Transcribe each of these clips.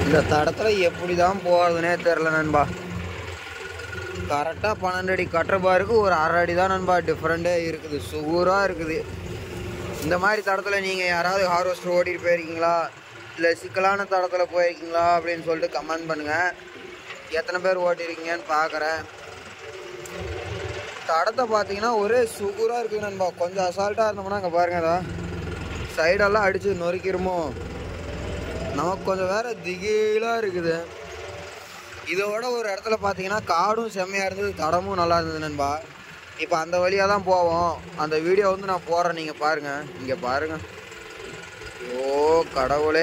இந்த தடத்துல எப்படி தான் போகிறதுனே தெரில நண்பா. கரெக்டாக 12 அடி கட்டுற பாருக்கு ஒரு 1/2 அடி தான் நண்பா டிஃப்ரெண்ட்டே இருக்குது. சுகூராக இருக்குது. இந்த மாதிரி தடத்தில் நீங்கள் யாராவது ஹார்வெஸ்டர் ஓட்டிகிட்டு போயிருக்கீங்களா, இல்லை சிக்கலான தடத்தில் போயிருக்கீங்களா அப்படின்னு சொல்லிட்டு கமெண்ட் பண்ணுங்கள். எத்தனை பேர் ஓட்டிருக்கீங்கன்னு பார்க்குறேன். தடத்தை பார்த்தீங்கன்னா ஒரே சுகூராக இருக்குது நண்பா. கொஞ்சம் அசால்ட்டாக இருந்தோம்னா அங்கே பாருங்க, தான் சைடெல்லாம் அடித்து நொறுக்கிருமோ. நமக்கு கொஞ்சம் வேறு திகிலாக இருக்குது. இதோட ஒரு இடத்துல பார்த்தீங்கன்னா காடும் செம்மையாக இருந்தது, தடமும் நல்லா இருந்தது நண்பா. இப்போ அந்த வழியாக தான் போவோம். அந்த வீடியோ வந்து நான் போடுறேன், நீங்கள் பாருங்கள். இங்கே பாருங்கள். ஓ கடவுளே,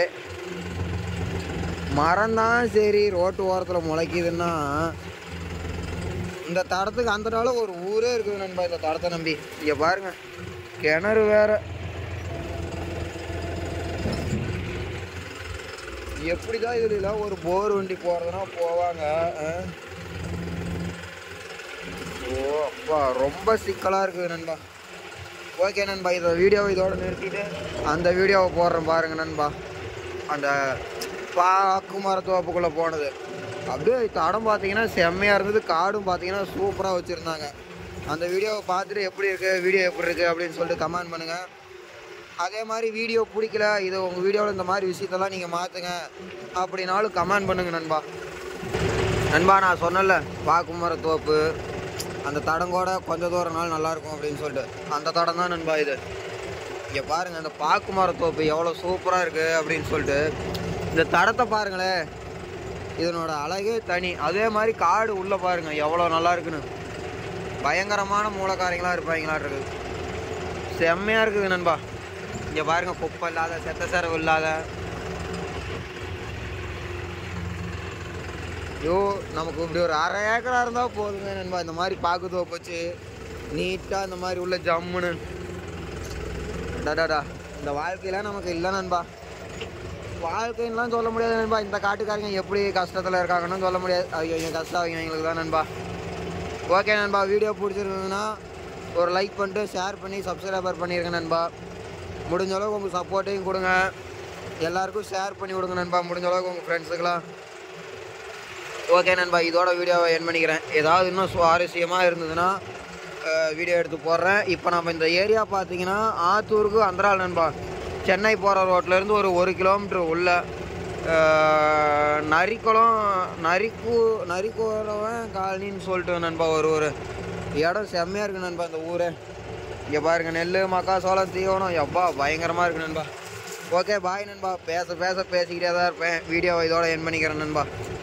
மரம் தான் சரி ரோட்டு ஓரத்தில் முளைக்குதுன்னா, இந்த தடத்துக்கு அந்த நாள் ஒரு ஊரே இருக்குது நண்பா இந்த தடத்தை நம்பி. இங்கே பாருங்கள், கிணறு வேறு. எப்படி தான் இதுல ஒரு போர் வண்டி போகிறதுனா போவாங்க. ஓ அப்பா, ரொம்ப சிக்கலாக இருக்குது நண்பா. ஓகே நண்பா, இந்த வீடியோவை இதோடு நிறுத்திட்டு அந்த வீடியோவை போடுறேன் பாருங்கள் நண்பா. அந்த பாக்கு மரத்தோப்புக்குள்ளே போனது அப்படியே தடம் பார்த்தீங்கன்னா செம்மையாக இருந்தது. காடும் பார்த்தீங்கன்னா சூப்பராக வச்சுருந்தாங்க. அந்த வீடியோவை பார்த்துட்டு எப்படி இருக்குது, வீடியோ எப்படி இருக்குது அப்படின்னு சொல்லிட்டு கமெண்ட் பண்ணுங்கள். அதே மாதிரி வீடியோ பிடிக்கல, இது உங்கள் வீடியோவில் இந்த மாதிரி விஷயத்தெல்லாம் நீங்கள் மாற்றுங்க அப்படின்னாலும் கமெண்ட் பண்ணுங்கள் நண்பா. நண்பா நான் சொன்னல பாக்கு மரத்தோப்பு, அந்த தடங்கோட கொஞ்சம் தூரம்னாலும் நல்லாயிருக்கும் அப்படின்னு சொல்லிட்டு அந்த தடம் தான் நண்பா இது. இங்கே பாருங்கள், அந்த பாக்கு மரத்தோப்பு எவ்வளோ சூப்பராக இருக்குது அப்படின்னு சொல்லிட்டு. இந்த தடத்தை பாருங்களேன், இதனோட அழகே தனி. அதே மாதிரி காடு உள்ளே பாருங்கள் எவ்வளோ நல்லா இருக்குன்னு. பயங்கரமான மூலக்காரங்களாக இருப்பாங்களா இருக்குது. செம்மையாக இருக்குது நண்பா. இங்கே பாருங்க, குப்பை இல்லாத, செத்த செரவு இல்லாத. ஐயோ, நமக்கு இப்படி ஒரு 1/2 ஏக்கராக இருந்தால் போதுங்க நண்பா. இந்த மாதிரி பாக்கு தோப்பு வச்சு நீட்டாக இந்த மாதிரி உள்ள ஜம்முன்னு டாடா. இந்த வாழ்க்கையெல்லாம் நமக்கு இல்லை நண்பா. வாழ்க்கைன்னெலாம் சொல்ல முடியாது நண்பா. இந்த காட்டுக்காரங்க எப்படி கஷ்டத்தில் இருக்காங்கன்னு சொல்ல முடியாது. அவங்க கஷ்டம் அவங்களுக்கு தான் நண்பா. ஓகே நண்பா, வீடியோ பிடிச்சிருந்ததுன்னா ஒரு லைக் பண்ணிட்டு ஷேர் பண்ணி சப்ஸ்கிரைபர் பண்ணிடுங்க நண்பா. முடிஞ்ச அளவுக்கு உங்கள் சப்போர்ட்டையும் கொடுங்க. எல்லாருக்கும் ஷேர் பண்ணி விடுங்க நண்பா, முடிஞ்ச அளவுக்கு உங்கள் ஃப்ரெண்ட்ஸுக்கெல்லாம். ஓகே நண்பா, இதோட வீடியோவை என் பண்ணிக்கிறேன். ஏதாவது இன்னும் சுவாரஸ்யமாக இருந்ததுன்னா வீடியோ எடுத்து போடுறேன். இப்போ நம்ம இந்த ஏரியா பார்த்தீங்கன்னா ஆத்தூருக்கு அந்தரால் நண்பா. சென்னை போகிற ரோட்லேருந்து ஒரு 1 கிலோமீட்டர் உள்ள நரிக்குறவன் காலனின்னு சொல்லிட்டு நண்பா ஒரு இடம் செம்மையாக இருக்குது நண்பா இந்த ஊர். இங்கே பாருங்கள், நெல் மக்காசோளம் தீவனம் எப்பா பயங்கரமாக இருக்குது நண்பா. ஓகே பாய் நண்பா. பேசிக்கிட்டே தான் இருப்பேன். வீடியோவை இதோட என் பண்ணிக்கிறேன் நண்பா.